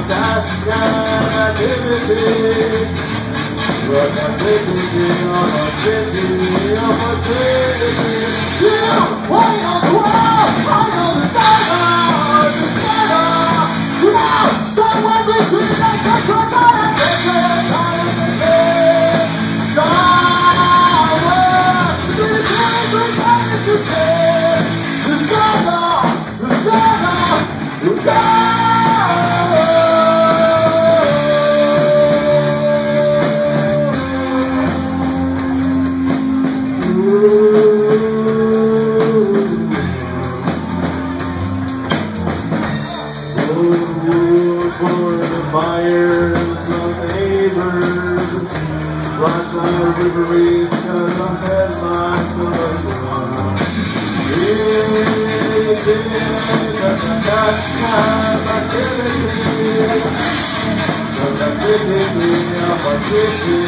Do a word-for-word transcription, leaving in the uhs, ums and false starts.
Toxicity, toxicity, toxicity. You wait on the wall, I know the center, the center. Now, somewhere between us, the cross on the center, on the center. Somewhere between the center to stay. The center, the center, the center. Fires of neighbors, watch my riveries, cause I'm headlines of the sun. It is a catastrophe, toxicity, toxicity,